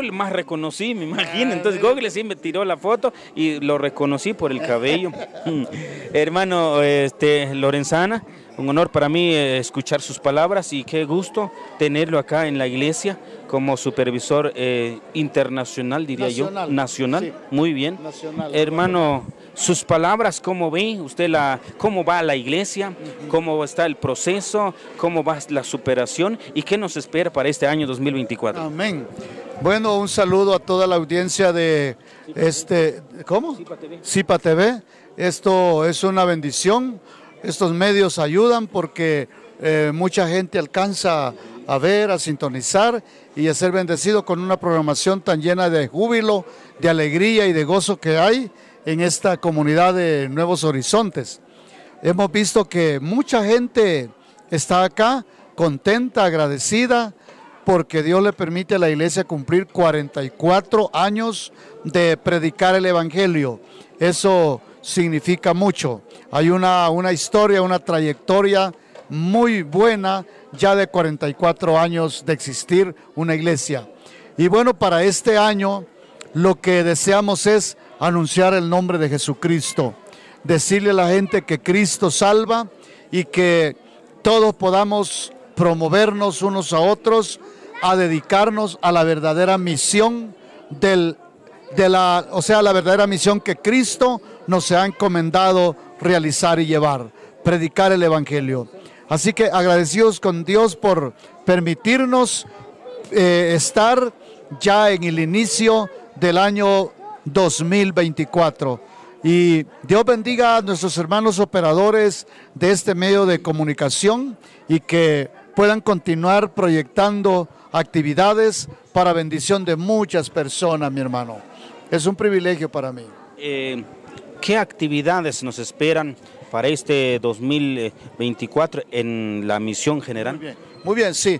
Google más reconocí, me imagino. Entonces Google sí me tiró la foto y lo reconocí por el cabello. Hermano Lorenzana, un honor para mí escuchar sus palabras y qué gusto tenerlo acá en la iglesia como supervisor internacional, diría nacional, yo. Nacional, sí. Muy bien. Nacional, hermano, sus palabras, ¿cómo ve usted cómo va la iglesia? ¿Cómo está el proceso? ¿Cómo va la superación? ¿Y qué nos espera para este año 2024? Amén. Bueno, un saludo a toda la audiencia de ¿cómo? Zipa TV. Esto es una bendición. Estos medios ayudan porque mucha gente alcanza a ver, a sintonizar y a ser bendecido con una programación tan llena de júbilo, de alegría y de gozo que hay en esta comunidad de Nuevos Horizontes. Hemos visto que mucha gente está acá contenta, agradecida, porque Dios le permite a la iglesia cumplir 44 años de predicar el Evangelio. Eso significa mucho. Hay una historia, una trayectoria muy buena ya de 44 años de existir una iglesia. Y bueno, para este año lo que deseamos es anunciar el nombre de Jesucristo, decirle a la gente que Cristo salva y que todos podamos promovernos unos a otros a dedicarnos a la verdadera misión la verdadera misión que Cristo nos ha encomendado realizar y llevar, predicar el Evangelio. Así que agradecidos con Dios por permitirnos estar ya en el inicio del año 2024. Y Dios bendiga a nuestros hermanos operadores de este medio de comunicación y que puedan continuar proyectando actividades para bendición de muchas personas, mi hermano. Es un privilegio para mí. ¿Qué actividades nos esperan para este 2024 en la misión general? Muy bien, sí.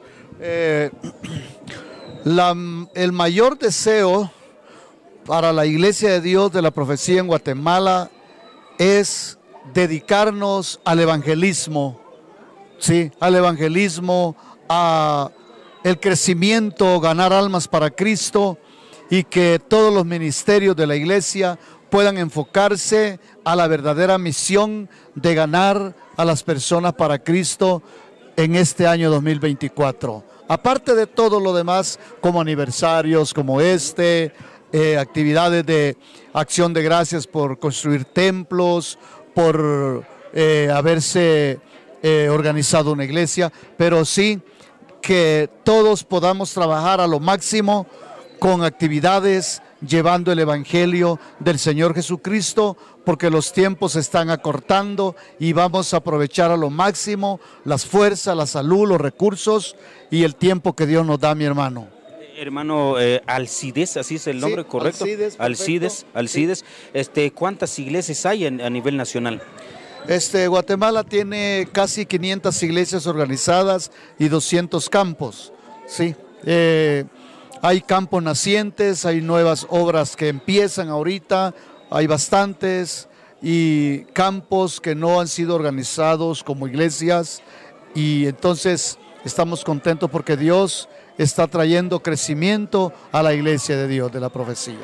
El mayor deseo para la Iglesia de Dios de la Profecía en Guatemala es dedicarnos al evangelismo, ¿sí? Al evangelismo, a el crecimiento, ganar almas para Cristo y que todos los ministerios de la Iglesia puedan enfocarse a la verdadera misión de ganar a las personas para Cristo en este año 2024. Aparte de todo lo demás, como aniversarios, como actividades de acción de gracias por construir templos, por haberse organizado una iglesia, pero sí que todos podamos trabajar a lo máximo con actividades llevando el Evangelio del Señor Jesucristo, porque los tiempos se están acortando y vamos a aprovechar a lo máximo las fuerzas, la salud, los recursos y el tiempo que Dios nos da, mi hermano. Hermano Alcides, así es el nombre, sí, correcto. Alcides. ¿Cuántas iglesias hay a nivel nacional? Guatemala tiene casi 500 iglesias organizadas y 200 campos, sí. Hay campos nacientes, hay nuevas obras que empiezan ahorita, hay bastantes, y campos que no han sido organizados como iglesias, y entonces estamos contentos porque Dios está trayendo crecimiento a la iglesia de Dios, de la profecía.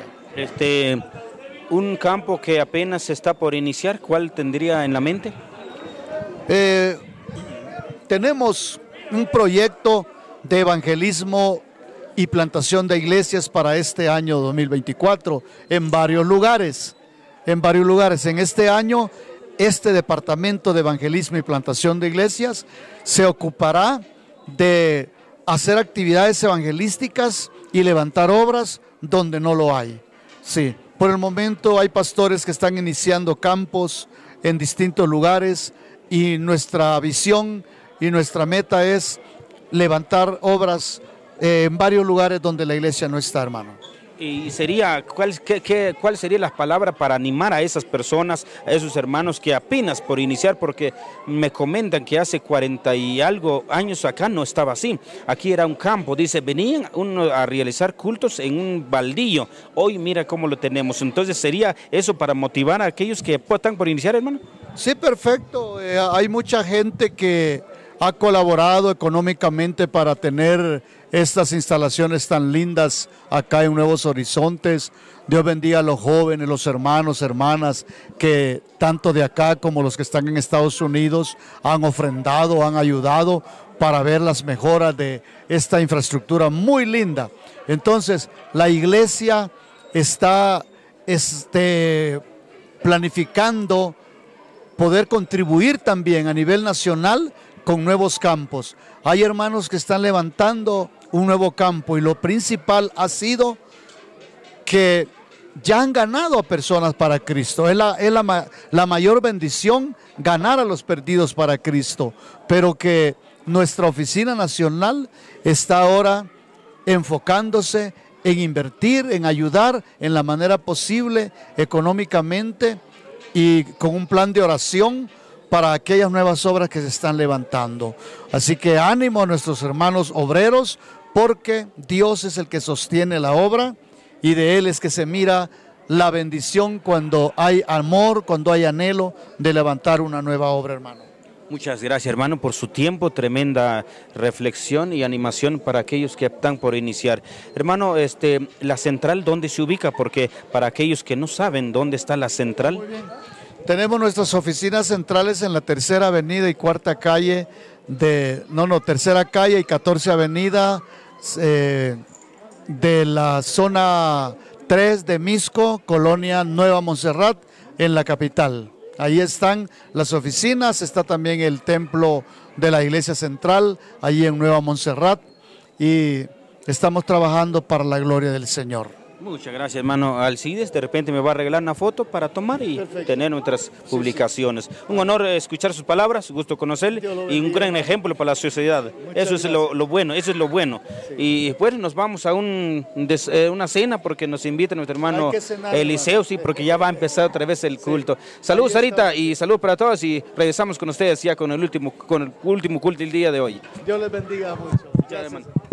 Un campo que apenas se está por iniciar, ¿cuál tendría en la mente? Tenemos un proyecto de evangelismo y plantación de iglesias para este año 2024 en varios lugares. En este año, este departamento de evangelismo y plantación de iglesias se ocupará de hacer actividades evangelísticas y levantar obras donde no lo hay. Sí, por el momento hay pastores que están iniciando campos en distintos lugares y nuestra visión y nuestra meta es levantar obras en varios lugares donde la iglesia no está, hermano. Y ¿cuál sería la palabra para animar a esas personas, a esos hermanos que apenas por iniciar, porque me comentan que hace 40 y algo años acá no estaba así, aquí era un campo, dice, venían a realizar cultos en un baldío, hoy mira cómo lo tenemos, entonces sería eso para motivar a aquellos que están por iniciar, hermano. Sí, perfecto, hay mucha gente que ha colaborado económicamente para tener estas instalaciones tan lindas acá en Nuevos Horizontes. Dios bendiga a los jóvenes, los hermanos, hermanas, que tanto de acá como los que están en Estados Unidos han ofrendado, han ayudado para ver las mejoras de esta infraestructura muy linda. Entonces, la iglesia está planificando poder contribuir también a nivel nacional con nuevos campos. Hay hermanos que están levantando un nuevo campo y lo principal ha sido que ya han ganado a personas para Cristo. Es la mayor bendición ganar a los perdidos para Cristo, pero que nuestra oficina nacional está ahora enfocándose en invertir, en ayudar en la manera posible económicamente y con un plan de oración para aquellas nuevas obras que se están levantando. Así que ánimo a nuestros hermanos obreros, porque Dios es el que sostiene la obra y de Él es que se mira la bendición cuando hay amor, cuando hay anhelo de levantar una nueva obra, hermano. Muchas gracias, hermano, por su tiempo, tremenda reflexión y animación para aquellos que están por iniciar. Hermano, la central, ¿dónde se ubica? Porque para aquellos que no saben dónde está la central. Muy bien. Tenemos nuestras oficinas centrales en la Tercera Avenida y Cuarta Calle, Tercera Calle y 14 Avenida de la zona 3 de Misco, Colonia Nueva Montserrat, en la capital. Ahí están las oficinas, está también el templo de la iglesia central, allí en Nueva Montserrat, y estamos trabajando para la gloria del Señor. Muchas gracias, hermano Alcides. De repente me va a regalar una foto para tomar y tener nuestras publicaciones. Sí. Un honor escuchar sus palabras, gusto conocerle y un gran ejemplo para la sociedad. Eso es lo bueno, eso es lo bueno. Sí. Y después nos vamos a una cena porque nos invita nuestro hermano Eliseo, sí, porque ya va a empezar otra vez el culto. Sí. Saludos, Sarita, y saludos para todos y regresamos con ustedes ya con el último culto del día de hoy. Dios les bendiga mucho. Gracias, hermano.